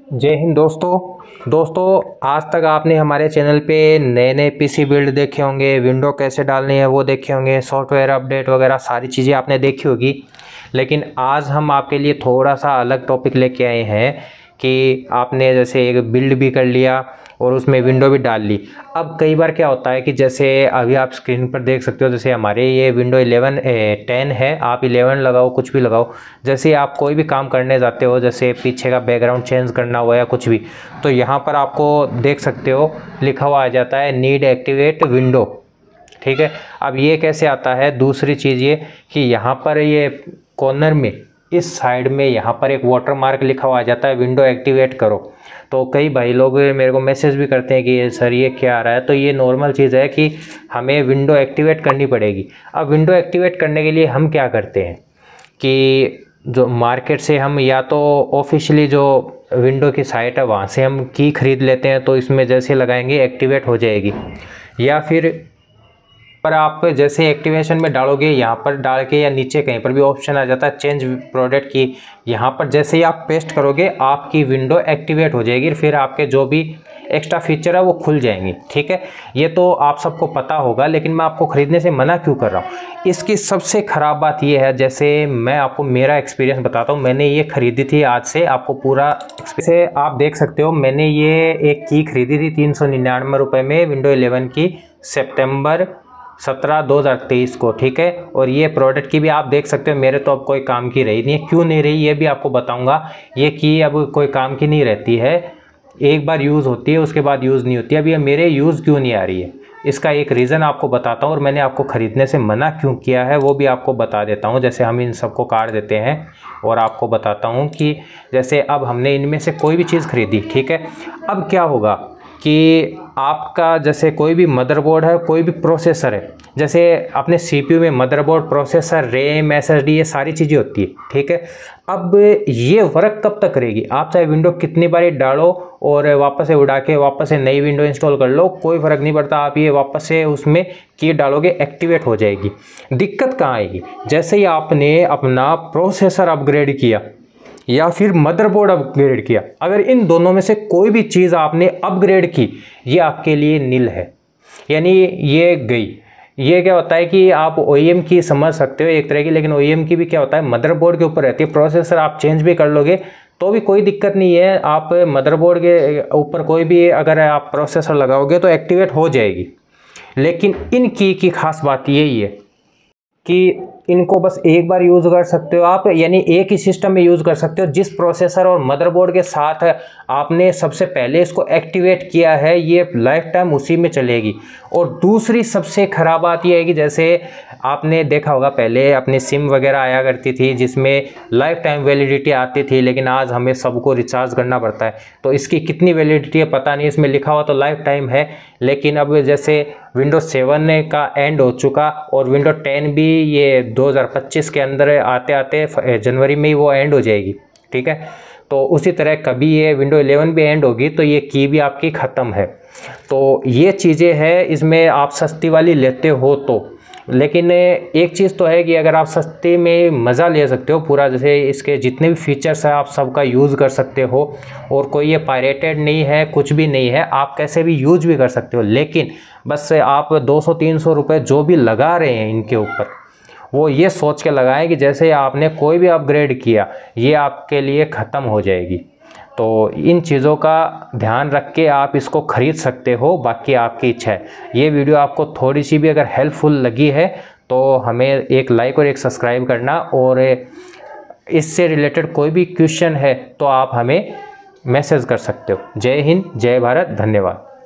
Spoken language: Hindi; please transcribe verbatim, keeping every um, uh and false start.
जय हिंद दोस्तों दोस्तों आज तक आपने हमारे चैनल पे नए नए पीसी बिल्ड देखे होंगे, विंडो कैसे डालनी है वो देखे होंगे, सॉफ्टवेयर अपडेट वगैरह सारी चीज़ें आपने देखी होगी। लेकिन आज हम आपके लिए थोड़ा सा अलग टॉपिक लेके आए हैं कि आपने जैसे एक बिल्ड भी कर लिया और उसमें विंडो भी डाल ली। अब कई बार क्या होता है कि जैसे अभी आप स्क्रीन पर देख सकते हो, जैसे हमारे ये विंडो इलेवन टेन है, आप इलेवन लगाओ कुछ भी लगाओ, जैसे आप कोई भी काम करने जाते हो, जैसे पीछे का बैकग्राउंड चेंज करना हुआ या कुछ भी, तो यहाँ पर आपको देख सकते हो लिखा हुआ आ जाता है नीड एक्टिवेट विंडो। ठीक है, अब ये कैसे आता है, दूसरी चीज़ ये कि यहाँ पर ये कॉर्नर में इस साइड में यहाँ पर एक वाटर मार्क लिखा हुआ आ जाता है विंडो एक्टिवेट करो। तो कई भाई लोग मेरे को मैसेज भी करते हैं कि सर ये क्या आ रहा है, तो ये नॉर्मल चीज़ है कि हमें विंडो एक्टिवेट करनी पड़ेगी। अब विंडो एक्टिवेट करने के लिए हम क्या करते हैं कि जो मार्केट से हम या तो ऑफिशियली जो विंडो की साइट है वहाँ से हम की ख़रीद लेते हैं, तो इसमें जैसे लगाएंगे एक्टिवेट हो जाएगी। या फिर पर आप जैसे एक्टिवेशन में डालोगे, यहाँ पर डाल के या नीचे कहीं पर भी ऑप्शन आ जाता है चेंज प्रोडक्ट की, यहाँ पर जैसे ही आप पेस्ट करोगे आपकी विंडो एक्टिवेट हो जाएगी, फिर आपके जो भी एक्स्ट्रा फीचर है वो खुल जाएंगे। ठीक है, ये तो आप सबको पता होगा, लेकिन मैं आपको ख़रीदने से मना क्यों कर रहा हूँ। इसकी सबसे ख़राब बात ये है, जैसे मैं आपको मेरा एक्सपीरियंस बताता हूँ, मैंने ये ख़रीदी थी आज से आपको पूरा से आप देख सकते हो। मैंने ये एक की ख़रीदी थी तीन सौ निन्यानवे रुपये में विंडो इलेवन की, सितंबर सत्रह दो हज़ार तेईस को। ठीक है, और ये प्रोडक्ट की भी आप देख सकते हो, मेरे तो अब कोई काम की रही नहीं है। क्यों नहीं रही ये भी आपको बताऊंगा। ये की अब कोई काम की नहीं रहती है, एक बार यूज़ होती है उसके बाद यूज़ नहीं होती। अब ये मेरे यूज़ क्यों नहीं आ रही है, इसका एक रीज़न आपको बताता हूँ, और मैंने आपको ख़रीदने से मना क्यों किया है वो भी आपको बता देता हूँ। जैसे हम इन सबको काट देते हैं और आपको बताता हूँ कि जैसे अब हमने इनमें से कोई भी चीज़ ख़रीदी, ठीक है, अब क्या होगा कि आपका जैसे कोई भी मदरबोर्ड है, कोई भी प्रोसेसर है, जैसे अपने सीपीयू में मदरबोर्ड, प्रोसेसर, रैम, एसएसडी, ये सारी चीज़ें होती है। ठीक है, अब ये वर्क कब तक करेगी, आप चाहे विंडो कितनी बार डालो और वापस से उड़ा के वापस से नई विंडो इंस्टॉल कर लो, कोई फ़र्क नहीं पड़ता। आप ये वापस से उसमें की डालोगे एक्टिवेट हो जाएगी। दिक्कत कहाँ आएगी, जैसे ही आपने अपना प्रोसेसर अपग्रेड किया या फिर मदरबोर्ड अपग्रेड किया, अगर इन दोनों में से कोई भी चीज़ आपने अपग्रेड की, ये आपके लिए नील है, यानी ये गई। ये क्या होता है कि आप ओईएम की समझ सकते हो एक तरह की, लेकिन ओईएम की भी क्या होता है मदरबोर्ड के ऊपर रहती है। प्रोसेसर आप चेंज भी कर लोगे तो भी कोई दिक्कत नहीं है, आप मदरबोर्ड के ऊपर कोई भी अगर आप प्रोसेसर लगाओगे तो एक्टिवेट हो जाएगी। लेकिन इन की की खास बात यही है कि इनको बस एक बार यूज़ कर सकते हो आप, यानी एक ही सिस्टम में यूज़ कर सकते हो। जिस प्रोसेसर और मदरबोर्ड के साथ आपने सबसे पहले इसको एक्टिवेट किया है, ये लाइफ टाइम उसी में चलेगी। और दूसरी सबसे ख़राब बात यह है कि जैसे आपने देखा होगा पहले अपनी सिम वगैरह आया करती थी जिसमें लाइफ टाइम वैलिडिटी आती थी, लेकिन आज हमें सबको रिचार्ज करना पड़ता है। तो इसकी कितनी वैलिडिटी है पता नहीं, इसमें लिखा हुआ तो लाइफ टाइम है, लेकिन अब जैसे विंडोज सेवन का एंड हो चुका और विंडो टेन भी ये दो हज़ार पच्चीस के अंदर आते आते जनवरी में ही वो एंड हो जाएगी। ठीक है, तो उसी तरह कभी ये विंडो इलेवन भी एंड होगी तो ये की भी आपकी ख़त्म है। तो ये चीज़ें हैं, इसमें आप सस्ती वाली लेते हो तो। लेकिन एक चीज़ तो है कि अगर आप सस्ते में मज़ा ले सकते हो पूरा, जैसे इसके जितने भी फीचर्स हैं आप सबका यूज़ कर सकते हो, और कोई ये पायरेटेड नहीं है, कुछ भी नहीं है, आप कैसे भी यूज़ भी कर सकते हो। लेकिन बस आप दो सौ तीन सौ रुपये जो भी लगा रहे हैं इनके ऊपर, वो ये सोच के लगाएं कि जैसे आपने कोई भी अपग्रेड किया ये आपके लिए ख़त्म हो जाएगी। तो इन चीज़ों का ध्यान रख के आप इसको ख़रीद सकते हो, बाकी आपकी इच्छा है। ये वीडियो आपको थोड़ी सी भी अगर हेल्पफुल लगी है तो हमें एक लाइक और एक सब्सक्राइब करना, और इससे रिलेटेड कोई भी क्वेश्चन है तो आप हमें मैसेज कर सकते हो। जय हिंद, जय भारत, धन्यवाद।